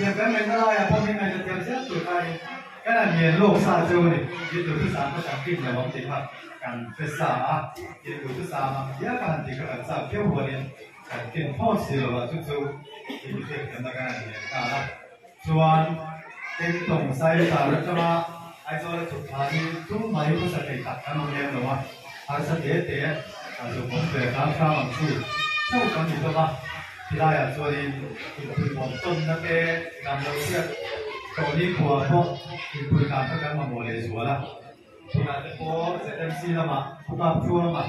tiệm cái mình nó là phong này là tiệm xét tuổi này cái là miền lục xa châu này cái tuổi thứ sáu nó chẳng kinh là bóng tiền mặt càng phải xả cái tuổi thứ sáu mà giá cả thì các bạn xả phiếu hồ này càng kinh phong xì là chút chút thì cái tiệm nó cái này là chuan tên tổng sai ta rất là ai cho là chụp hình chúng mày có sẽ phải đặt cái mông em rồi mà ai sẽ để chụp một về khám phá bằng sự sau cái gì đó mà thì đây là cho đi thì một tuần nó cái làm đầu tiên đầu đi của họ thì tôi làm tất cả mọi người xuống là tôi làm cái phố sẽ MC là mà không làm chua mà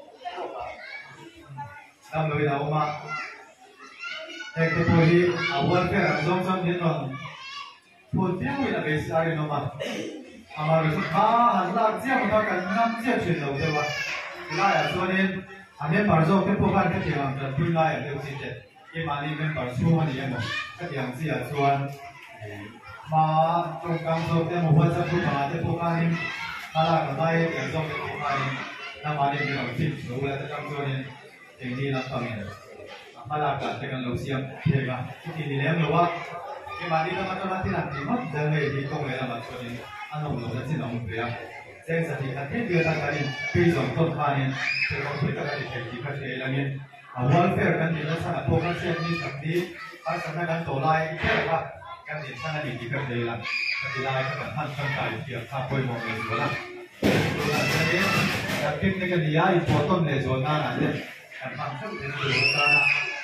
làm người nào mà cái tôi đi ở quên cái làm giống giống như là tôi tiêu là cái sai nó mà mà rồi hành lang chia một cái năm chia chuyển đầu thôi mà thì đây là cho nên anh em bảo rồi cái phố ban cái tiền là tôi lại ở đâu xin đấy cái mà đi bên bảo chua thì em cái tiền gì là chua mà trong công số cái một phần trăm mà cái phố ban là cái này tiền trong cái phố ban là mà đi làm phim rồi là cái công số này tiền đi làm công này mà là cái cái lâu xiêm thì là cái gì em nói cái mà đi làm cho nó thì làm gì mất giờ này thì công nghệ là mà cho nên anh ông nói là ông vậy à thế thì cái thiết bị là cái bây giờ tốt hơn nên thì có thể cái thì cái là nên welfare kan dina sana program set ni sakti ai sana kan tolai ke ba kan din sana di dikap dela kan dilai kan han kan kai tiap tha poi mo le zola jadi yakit ne kan dia I potom le zona na le kan han kan le zona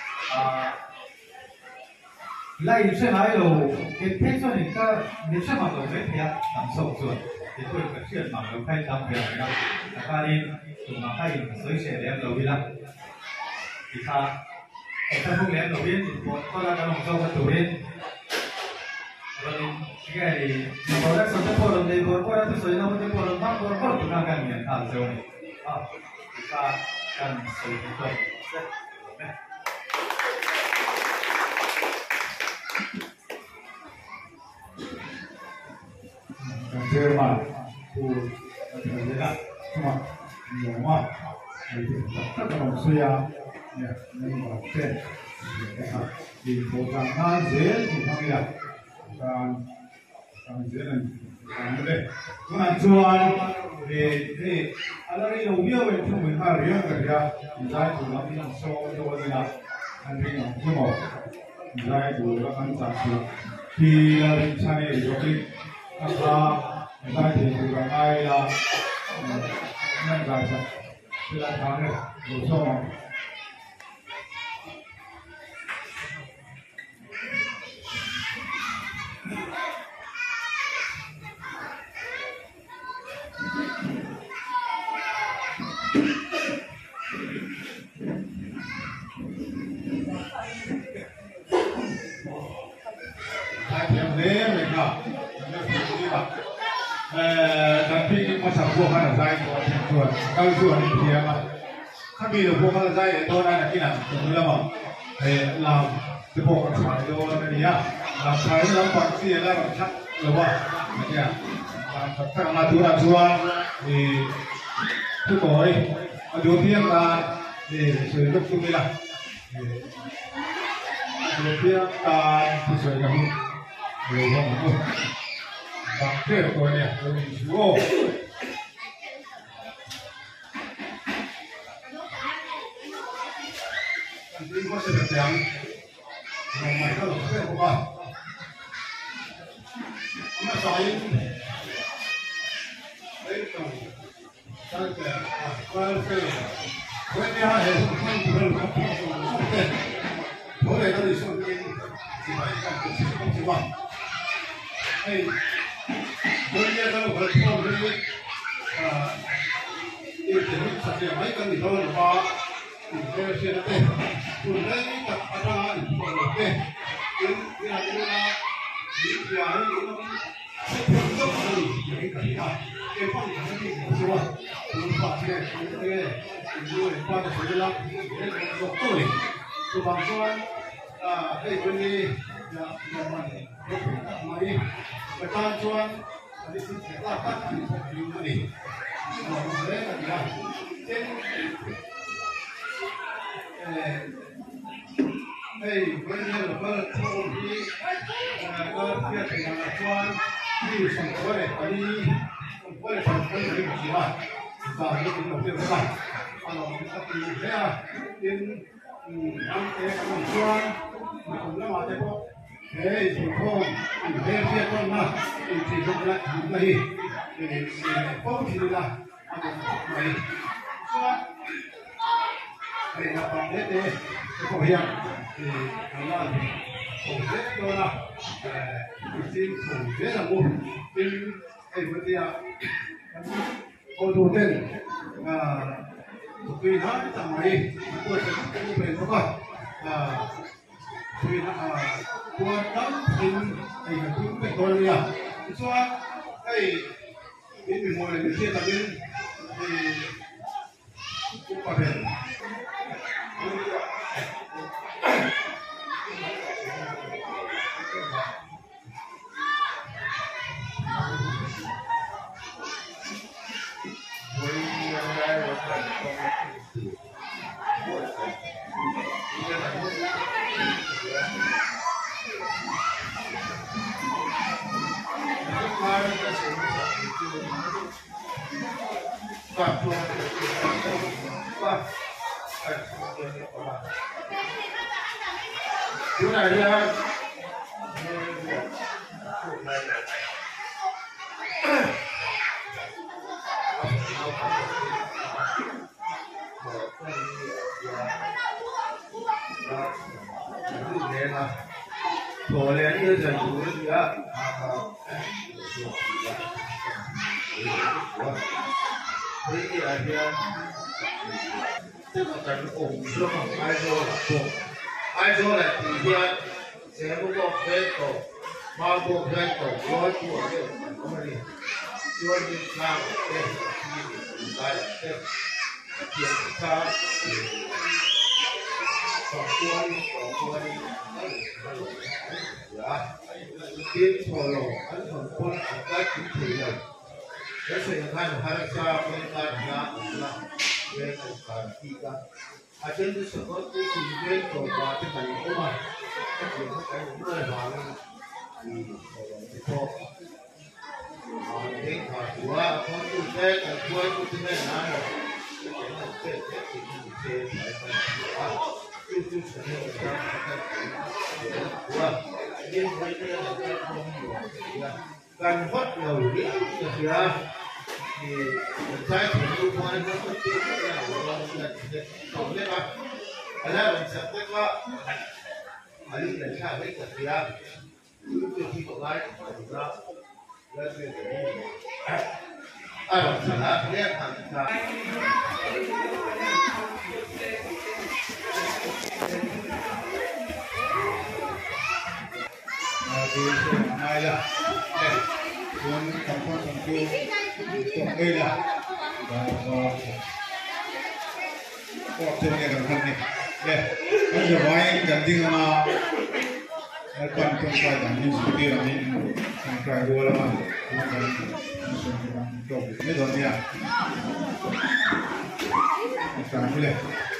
lai se hai lo ke pension ni ka ni se ma lo le ya nam so chuan thì tôi phải chuyện mà nó phải làm việc đó là cái đi tụi mà phải giới trẻ em đầu tiên thì ta trong phút lén đầu tiên thì có là cái lòng sâu cái đầu tiên rồi cái này có rất sớm có lần này có rất sớm nó mới có lần khác có tụi ta cần nhận thẳng rồi thì ta cần sử dụng tốt chơi mà tu thời gian đó mà nhiều quá thì tất cả đồng xuôi nên mà trên thì cố gắng ta dễ thì thằng này thằng dễ này thằng đây cũng là chuan thì anh ấy đầu tiên về chúng mình phải riêng cái gì thì giải tụ nó đi làm show cho cái nào anh riêng làm chứ mà giải tụ nó ăn chặt thì là cha này rồi đi giải thì cố gắng ai là nên giải sao thì là thằng này đủ số mà tapi masa bukan saya tuan, kalau tuan ini dia mah, kami itu bukan saya tuan ada kena, betul tak? Làm cái bộ phận phải đâu là cái gì á, làm sai làm bạc gì là làm chắc rồi吧, cái gì à, làm thật là tuan thì thứ tối, đầu tiên là để sử dụng chúng là, đầu tiên là sử dụng rồi không? Bằng thế rồi nè, tôi mình chú đi có sự được tiếng, mà mày có được thế không con? Mà sai đấy còn sai cái quan cái quan nhà hệ không cái bố này nó đi xuống cái gì vậy không chịu bằng hey bố nhà nó phải không cái cái thật sự mấy cái gì đó là ba cái xe nó thế còn đây tập ra thì còn được thế cái là cái là những cái nó không tốt gì cái gì cả cái phong cảnh nó thì không xấu chúng ta sẽ cái rồi qua cái thời gian cái nó tốt rồi thì bằng con cái vấn đề là mình mấy cái tan chuan cái sự là các cái vấn đề đấy là trên đây vấn đề là phần thô thì ก็เพื่อเป็นการช่วยที่ส่งตัวเลยตอนนี้ส่งตัวเลยส่งตัวเลยกี่วันก็ที่เป็นตัวเพื่อนกันเราจะตีเนี่ยเป็นน้ำเตะกันช่วยมีคนละมาเตะพวกเฮ้ยสิ่งของเฮ้ยเพื่อนคนมาสิ่งของละทำไปพวกที่ละมาทำไปช่วยเฮ้ยเราทำเด็ดๆพวกยังทำงานผมเด็ดตัวละจริงผมเด็ดละมุนเป็นไอ้พวกที่โคตรเด่นtuy nó tầm này tôi sẽ không về nó coi tuy nó qua đóng tin thì cũng phải tôi đi cho cái bên mình ngồi bên kia là bên thì cũng có thể chỗ này đi ha tổ lên như giờ chủ gì á thế thì ở đây tức là cần ủng cho ai rồi là thì hiện sẽ có một cái tổ bao gồm cái tổ gói của cái công ty chuyên đi làm cái lại cái kiểm tra tổng quan tiến thổ lộ ấn tổng quan của các chính trị này cái sự thay đổi hai cha bên ta là bên thành thị cả trên cái sự có cái trình bên tổ và cái thành phố mà cái chuyện cái nơi mà thì thổ lộ cái thỏa của con tu thế cái cuối của thế này là cái chuyện phải tu sẽ của liên với cái là cái không cần phát đầu biết được thì trái của tôi quan nó có tiếng là tổng lên mà ở đây mình sẽ quét qua ở đây là sao đấy cả thì lúc khi của ai thì ra là chuyện gì mình sẽ làm liên thẳng ra thì này là muốn thành phố thành phố tổng đây là và có thêm cái đồng hành này đây bây giờ nói cần tin là quan trọng phải đảm nhiệm sự kiện này thành cái đua là mấy đòn nha cái này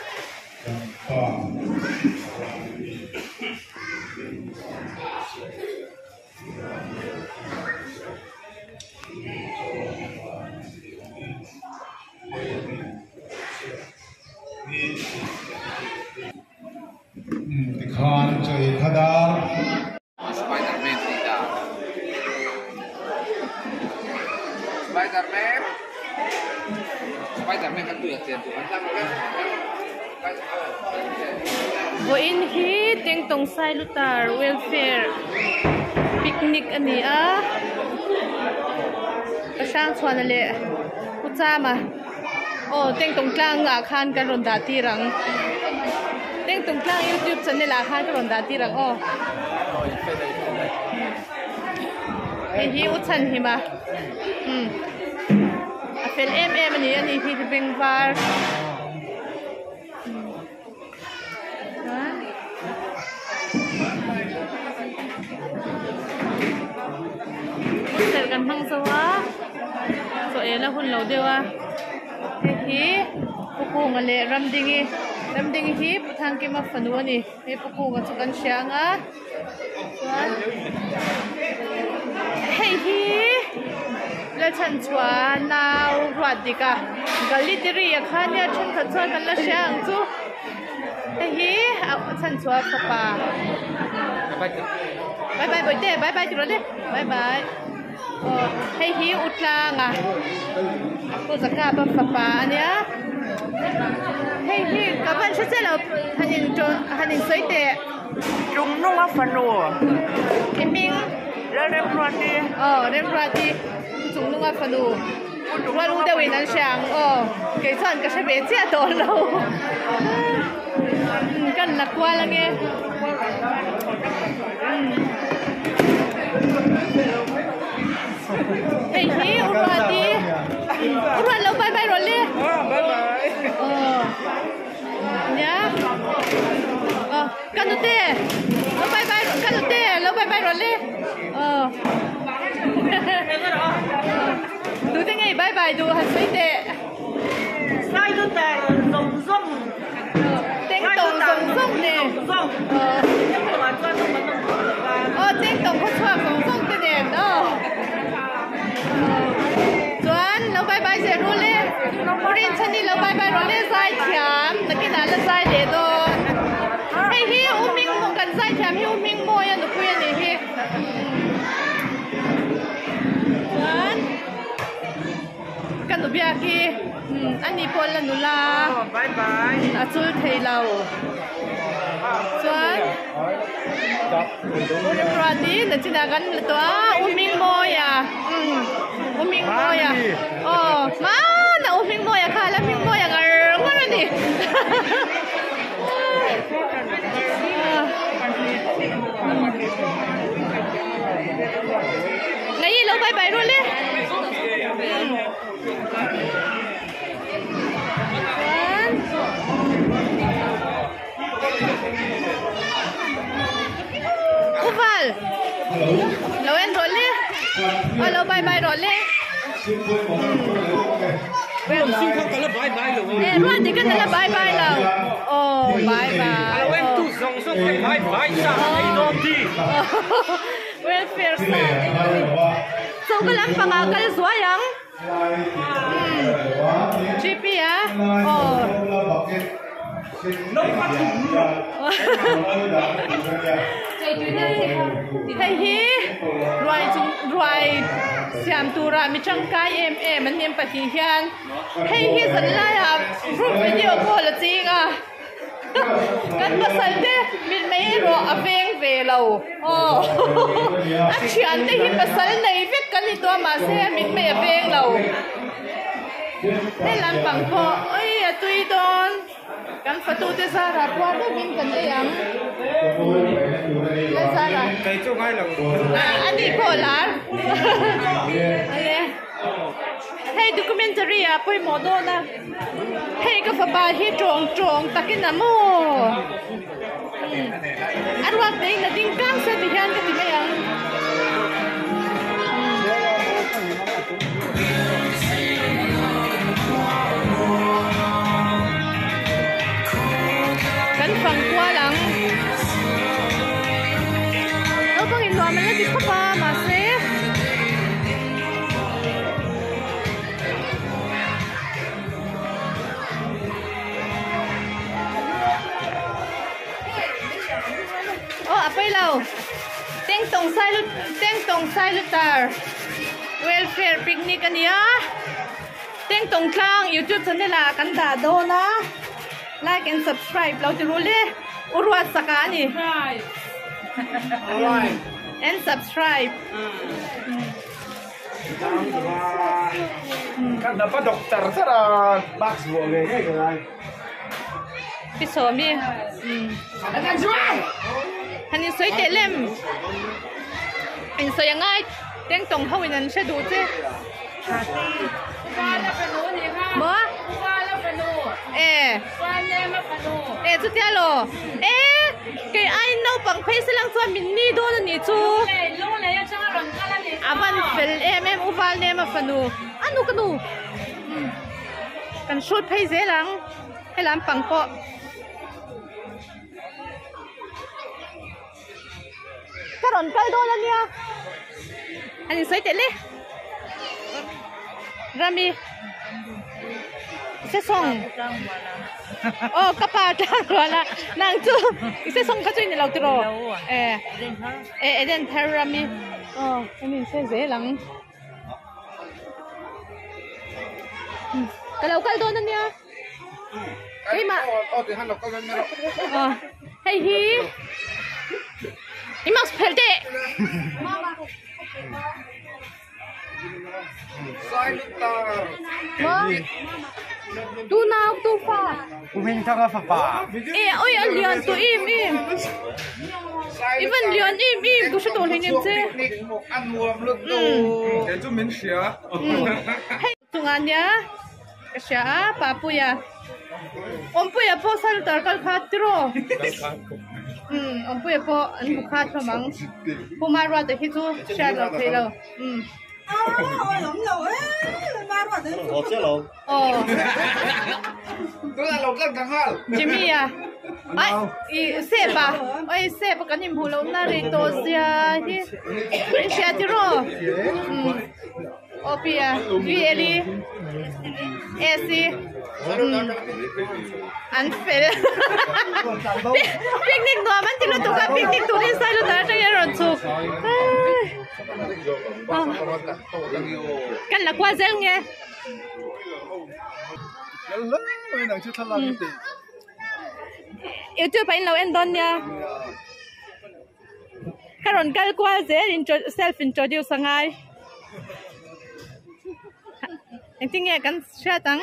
Khan chơi thadar Spider-Man tidak Spider-Man kan tu ya tiền tuan kan Go in hi teng tong sai lutar welfare picnic ani a kasang chuan le kuchama oh teng tong tlang a khan kan ron da ti rang teng tong tlang YouTube channel a khan kan ron da ti rang oh hi uchan hi ma a fel ani ani hi beng var ser kan hang sawa so ela hun lo dewa hi puku ngale ramdingi hi puthang ke ma fanuani he puku ma chukan sianga chuan cái chân chua nào ruột đi cả cái lít đi à khá nhá chân thật chua cái là sáng chú hey chân chua papa bye bye bye bye bye rồi đấy bye bye hey utlang à cô sẽ cả papa nhá hey các bạn sẽ là hành hình sấy tệ Trung nó ngắp phần nổ em mình Rem rati chúng nó ngắp phần nổ qua lúc đây mình sáng cái chọn cái sẽ bé chết tổ lâu cần là qua là nghe hey urati lâu bye bye rồi đi bye bye nhá Kanute lâu bye bye Kanute lâu bye bye rồi đi đủ thế ngày bye bye đủ hạt sấy tệ sai đứa tè rồng rồng tiếng tổng rồng nè tiếng tổng có choa rồng cái nè đó Tuan lâu bye bye sẽ rồi đi Rin chân đi lâu bye bye rồi đi sai thiam nó cái nào là sai để đó hey hi mình muốn cần sai thiam hi mình mua ya nó quên này hi Tuan kan tu bia ki anh đi qua lần nula bye bye à chui thấy lâu Tuan Udah đi là chỉ là gần là toa mình mua ya mình mua ya mana mình mua ya kala mình mua ya ngar đi ngay lâu bye bye rồi đi Uval lâu em rồi đi lâu bye bye rồi đi Em xin không có là bye bye rồi em luôn thì cái là bye bye rồi bye bye em tu song song cái bye bye sao cái đó đi welfare sa so cái lắm bằng cái số yang GP á thầy hi rồi xem tu ra mi chẳng cái em anh em phải hiền thầy hi dẫn lại à group video call là gì à kan pasal de min mai ro aveng ve lo a chian te hi pasal nei vek kan ni to ma se min mai aveng lo te lam pang ko oi a tui don kan fatu te sa ra kwa de min kan e yang la sa ra cái chỗ ngay là ani ko la hey documentary à poi modo na hey ka fa ba hi trong takin na mo arwak dei na ding kang sa dihan ka timayang kan phang kwa lang đâu bang in lo man la di ka pa ma se apay lao teng tong sai lu tar welfare picnic ania teng tong klang YouTube channel la kan da do na like and subscribe lo ti rule urwa saka ni and subscribe kan dapat dokter sara box boleh kan pisomi Hành soi tệ lem, anh soi ngay, tiếng tông hậu nhân sẽ đủ chứ. Bố? Chút tiếc lo. Cái ai nấu bằng phải sẽ làm cho mình đi đâu nữa chú. Avan fel em uval nem mà phần nô. Anu cái nô. Cần shoot phải dễ lắm, hay làm bằng po. Karon kaldo na niya. Ano sa'yo tele? Rami sẽ xong các bà trang rồi là nàng chú sẽ xong các chuyện này lâu rồi đến thay Rami cái mình sẽ dễ lắm cái đầu cái đôi nữa nha cái mà hey hi imax pelde tu nào tu pha mình thằng apa pa ôi anh Leon tu im even Leon im tu sẽ đồn hình em chứ cái chú mình xia tung anh nhá cái xia papuya ông puya po sao tar kal khat tro ông puya po anh buk khat mang po marwa te hi chu xia lo thei lo Jimmy à, sếp à, ôi sếp cái niệm hồ lâu na rồi to xia thì xia thì rồi, opia, Eli, Esi, anh phải picnic nữa, mình chỉ là tụi cái picnic tụi đi sai rồi đã cho cái rồi chụp, cái là qua dễ nghe. Yêu chưa phải lâu em đón nha. Cái rồi cái qua dễ self introduce sang ai. Anh tin nghe cái sao tăng.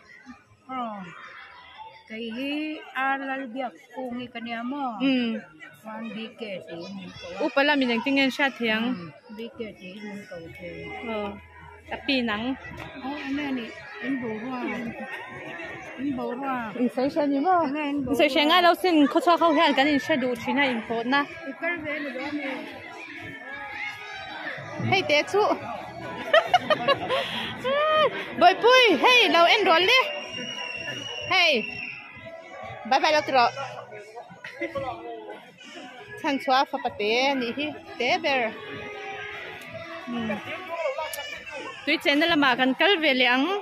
Cái alal biak kung cái này mà. Quan đi kể thì Upala mình anh tin nghe sao thiang. đi kể thì mình cầu thì. Cái pi nắng. Anh này anh bố hoa. Sai sai ni mo. Sai sai ngay lâu xin khó cho không hiểu cái này sẽ đủ chuyện này important na. Cái về là đó nè. Hey té chú. Bye bye. Hey lâu em rồi đi. Hey. Bye bye lâu rồi. Thằng chua phá bát té nị hi té về. Tuy trên đó là mà cần cắt về liang.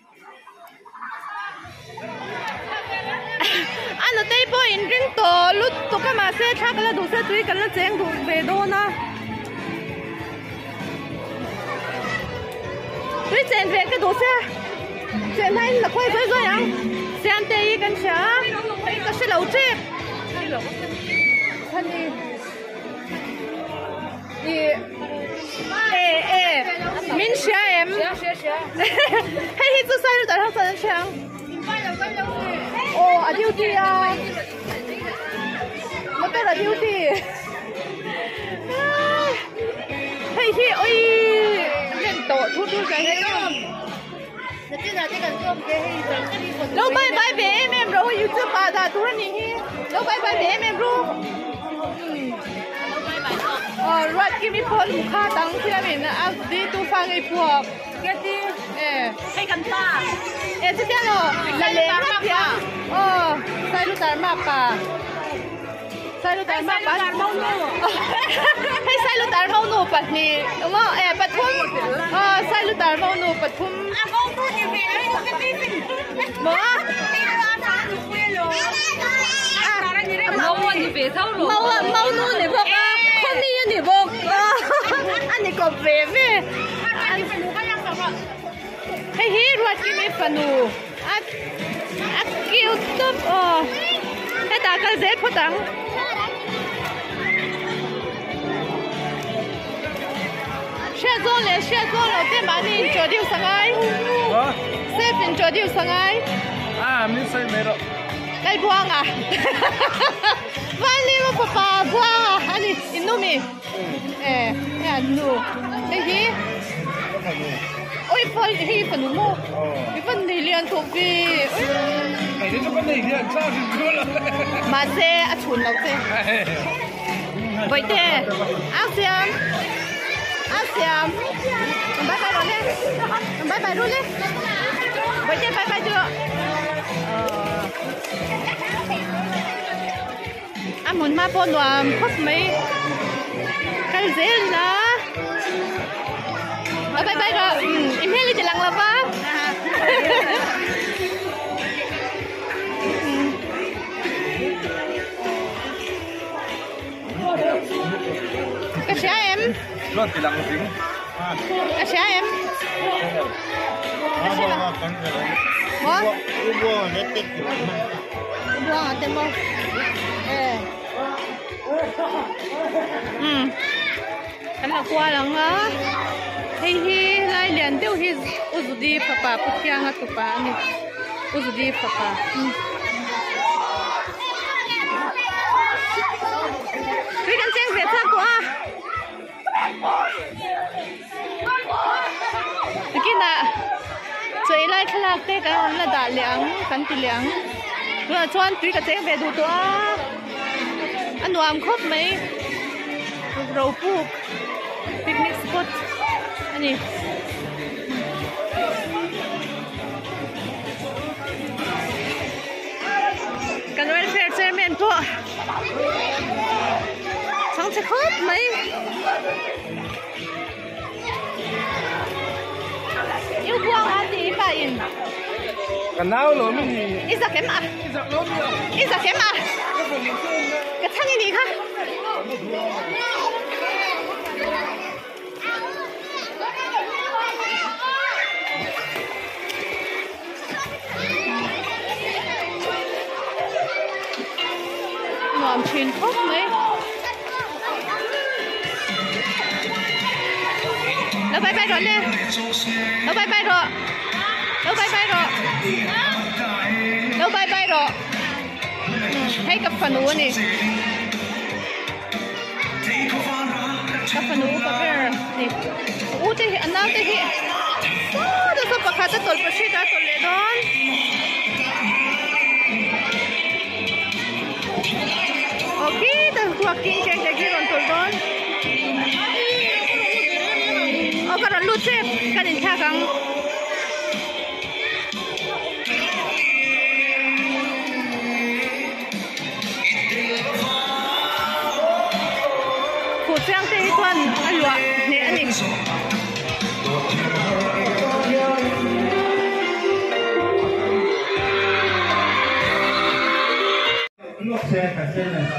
Anh ở đây bôi in riêng tổ lúc tụi cái mà xe khác là đủ xe tuy cái là chén đủ về đâu na. Tuy trên về cái đồ xe, trên này là quay với rồi anh. Xe anh tây cái xe, cái xe lẩu chép. Thân đi. Min xe em. Hay chú sai rồi tại sao sai xe? À duty à. Nó tên là duty. Hey hi ôi. Lên tổ thu cái này. Lâu bye bye về em rồi YouTube à đã thu đi hi. Lâu bye bye về em rồi. Right give me phone kha tang thì mình à đi tu phang cái phù. Cái gì? Hay cần ta. Thế chứ nó là lẽ lắm kìa. Sai lúc tải map à. Sai lúc tải map à. Hay sai lúc tải mau nụ bật nì. Đúng không? Bật thum. Sai lúc tải mau nụ bật thum. Mau nụ thì về đấy có cái tí gì. Mở. Mau nụ về sao rồi? Mau nụ thì bốc á. Không đi thì bốc. Anh ấy có về về. Anh phải nụ cái nhang rồi. Hey hi ruột cái mấy phần nụ. Kêu tốt cái ta cái dễ phốt đắng xe zone tên bạn đi cho điều sang ai xe bên cho điều sang ai mình sai mấy rồi cái buông à vali mà papa buông à anh đi inumi nè nu cái gì ôi phải hi phần nụ mô cái phần này liền thuộc về này đến chỗ này thì sao thì chưa là mà xe chuẩn đâu xe vậy thế ASEAN bye bye rồi nè bye bye rồi nè vậy thế bye bye chưa anh muốn mà bọn đoàn khóc mấy cái dễ là bye bye rồi im hết đi chỉ lặng là ba luôn thì làm tiếng à xe em hả Ubo nó tích buông à tem bông anh là qua lắm á thì lại liền tiêu hi uzudi papa puthiang at tupa ani uzudi papa cái con chén việt thật quá cái nào chơi lại khai lạc thế cái là đá liang cắn tì liang rồi chọn tùy cái chén việt đủตัวanh làm khóc mấy rau puk picnic spot anh đi cái welfare chairman po chẳng sẽ khóc mấy yêu buông anh đi bà in cái nào rồi mình ít ra kém à ít ra kém à cái thằng này hả làm truyền khóc mấy nó bay bay rồi nè nó bay bay rồi nó bay bay rồi nó bay bay rồi hay cặp phần nụ nè cặp phần nụ cặp cái nè u thế anh nào thế đó sao bác khát tụi bác sĩ đã tụi lệ đón ok dan walking check lagi ronton don oh karon lucep kanin thagang phụ trang te tuan alwa ne ani xe cả xe này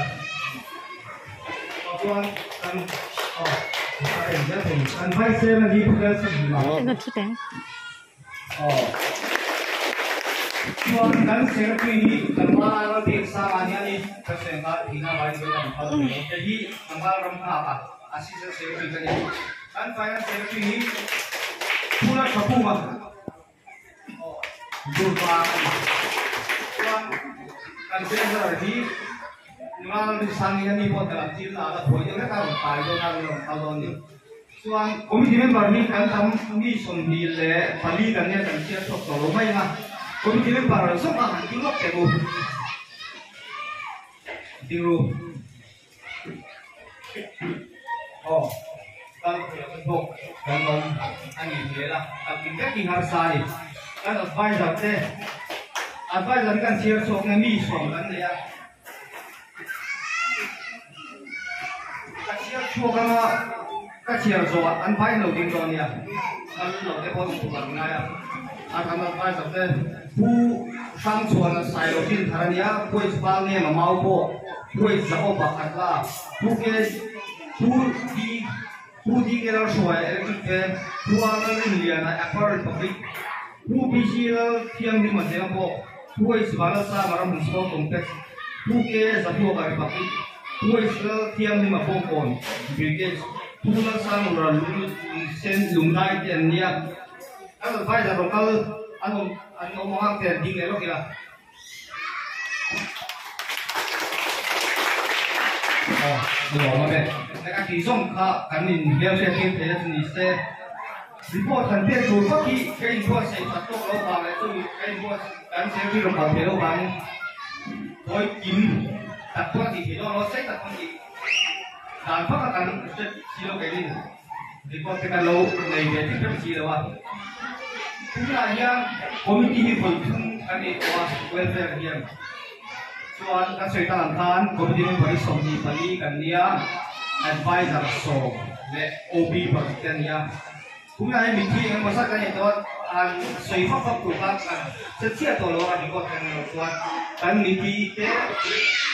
con ăn ăn phải xe là đi theo sự mà nó chút đấy con ăn xe cái gì cần mà nó tiền sao anh ấy cái xe mà thì nó phải làm sao cái gì mà làm sao à xí xe cái gì ăn phải ăn xe cái gì pula kapu mà dua con ăn xe rồi đi ngal di sangi ni pot dalam cil ala boy yang ka pai do na lo ka do ni suan committee member ni kan tam ni som ni le pali kan ne kan sia sok to mai ha committee member so ka han tingok ke bu tingu oh kan ko kan don ani le la akin ka king har sai kan advisor kan sia sok na mi som kan ne ya chua kama các chiều rồi ăn phải đầu tiên rồi nè ăn đầu tiên con cũng làm ngay à ăn ăn phải đầu tiên pu sang chuan là sai đầu tiên thằng này quay ba nghe mà mau po quay dạo bạc hạt la pu đi cái đó rồi cái pu ăn cái liền là apple public pu bisi là thiêng đi mà thế po quay ba là sa mà làm số complex pu cái dạo cái public quay sơ thiêng đi mà phong còn vì cái thu nó sang rồi sen lùng đại tiền nia anh phải là rồi anh ông mang tiền đi ngay lúc kìa rồi mà đây cái gì giống cả cái mình đeo xe kia thế là gì xe report thành tiền rồi có khi cái report sẽ phát tốt lâu vào này tôi cái report cái xe kia đồng hồ thế lâu vào thôi kín đặt qua thì nó sẽ đặt con gì làm phát là cái chi lô cái gì thì con cái lô này về thì cái gì đâu à cũng là nhá committee hội chung cái này qua welfare hiền cho các sự ta làm than committee mình phải sống gì phải đi cái nia advisor so để OB phải cái nia cũng là mình thi cái một cái này đó anh suy phát phát của các sẽ chia tổ lô anh có cái này cái mình thi cái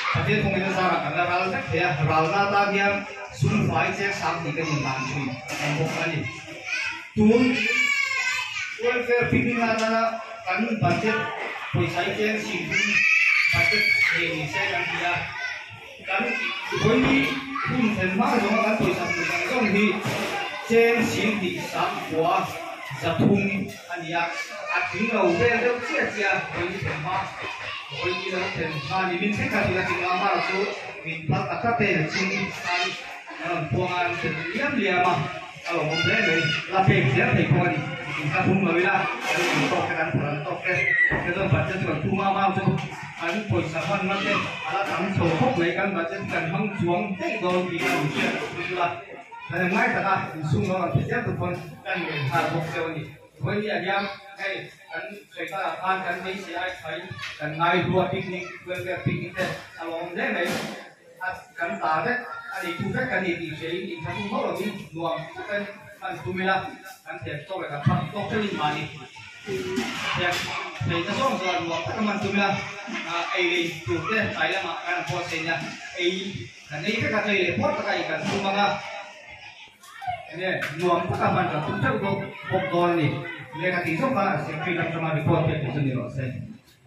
ประเทศคงจะสร้างกันเราสักเดียวเราหน้าตาเดียวสุ่มไฟเช็คสามที่กันอย่างนั้นช่วยในพวกนี้ตูนวันเฟอร์พิกงานนั้นกันบัตรผู้ใช้เกณฑ์สิ่งที่บัตรเองใช้กันที่กันคนที่คุณเห็นมาจากกันผู้ใช้กันต้องที่เกณฑ์สิ่งที่สามหัวจะทุ่งอันนี้อาทิตย์เราเรียนเรื่องเชี่ยเชี่ยคนที่เห็นมาคนที่เราเห็นมานี่มันเช็คกันที่เราจริงเรามาสู้มีพลังตัดเตะจริงอันพวกอันเป็นเลี้ยงเลี้ยมาเอาผมเลยเราเพลงเสียงเพลงพวกนี้ถ้าทุ่งเลยนะเราตกกันพลังตกกันก็ต้องบัดเจ็บกันทุ่งมาๆจนอันผู้สัมพันธ์มันเป็นอะไรทำโชว์พวกไหนกันบัดเจ็บกันห้องช่วงเด็กโดนอีกแล้วเชี่ยดูละแต่ไม่แต่ละสุ่มเราเสียทุกคนกันเป็นทางพวกเจ้านี่วันนี้ยังให้กันใช้การทานกันไม่เสียใช้กันนายรัวปิกนิกเพื่อนปิกนิกแต่อารมณ์ได้ไหมกันตาได้อันนี้ทุกท่านกันอีกเฉยอีกทั้งหมดเรานี่รวมกันมันทุกเวลากันเสียโต๊ะไปกับพักโต๊ะที่มานี่เสียจะส่งส่วนรวมก็มันทุกเวลาไอ้ถูกได้ไปแล้วมากันพอเสียไอ้อันนี้ก็การเลยพอดไปกันทุกมาเนี่ยรวมก็มันกับทุกท่านก็พบตัวนี่เรียกที่ส่งมาเสียฟีดจะมาดีพอเป็นตัวนี้หรอเสีย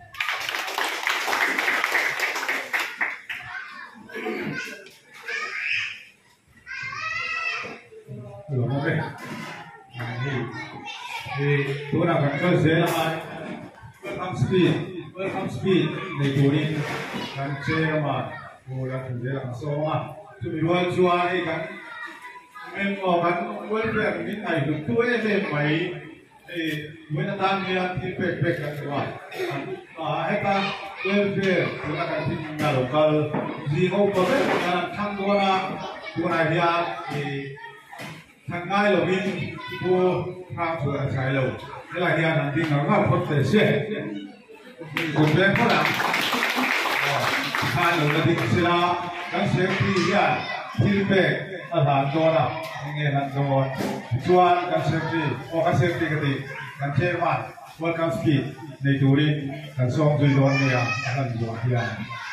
ตัวนักการเงินเสียมาwelcome speed ในตัวนี้การเชื่อมาโอ้ยถึงเรื่องสองอ่ะจะมีวันชัวร์ให้กันเมื่อก่อนวันแรกนี้ไอ้ตัวเอเซไปเมื่อตอนนี้ที่เป็กกันว่าให้กันเรื่องเรื่องตัวนักการที่งานlokalดีเขาบอกว่าทั้งตัวไหนที่ทางง่ายเรามีผู้ทางผู้ใช้เราในหลายอย่างนั้นที่เราก็พบเจอเสียคุณเป็นคนละทางเราที่เสียการเสียที่เป็นอาหารตัวละยังไงนั่นตัวส่วนการเสียที่การเสียที่ก็ดีการเชื่อว่า welcome speed ในตัวนี้การส่งจุดโดนเนี่ยการส่งที่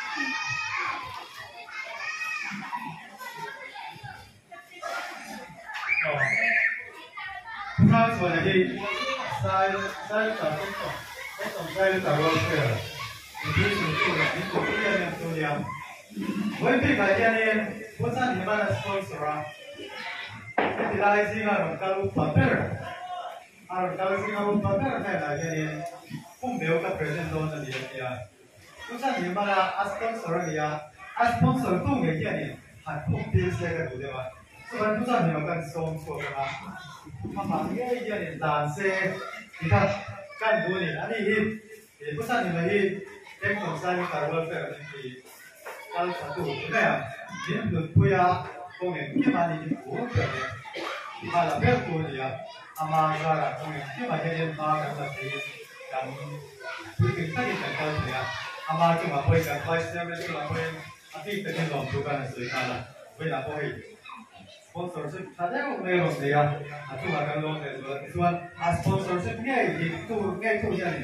ถ้าส่วนที่ใส่ตัดต้องใส่ตัดวอลเฟอร์ที่สุดที่ตัวเรียนตัวเดียววันที่การเรียนภาษาที่บ้านสอนสระที่ได้สิ่งอะไรก็รู้ปัตเตอร์ได้สิ่งอะไรปัตเตอร์แค่ไหนเรียนผมเดี๋ยวก็ present โดนนั่นเองภาษาที่บ้านอัสปอนเซอร์เนี่ยอัสปอนเซอร์ตู้เงี้ยเนี่ยหันผมดีเสียกันดูเดียวส่วนภาษาที่มันกันส่งส่งมาทำอะไรเนี่ยด่านเซ่ที่ท่านการดูนี่อันนี้ที่ภาษาที่มันที่เด็กของสายการวอลเฟอร์ที่การสอนเนี่ยนี่คือผู้ยาตรงนี้ที่มันที่ผู้เกิดเนี่ยมาแล้วเพื่อตัวเนี่ยอามาการตรงนี้ที่มันจะเรียนมากันแบบนี้กันผู้ที่ตั้งใจกันเนี่ยอามาจึงมาพูดกันไปเสียไม่ใช่มาพูดอาทิตย์เป็นลมทุกการสื่อการละเวลาพูดsponsorship 사장 내놓는데요. 아주 많은 놈들 또한 sponsorship 게 투자니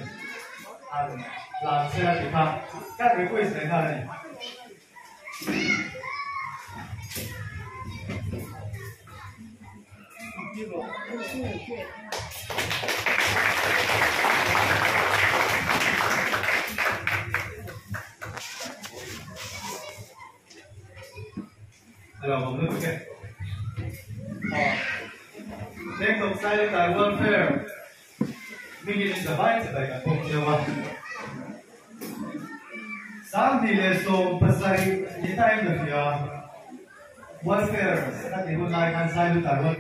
라세라티카 까 외고 있어요 하는 Hello, 먹는 게 Next of silent welfare. Begin in the bites like a Pokemon. Some delays so Pasai, the time of your welfare, that they would like and silent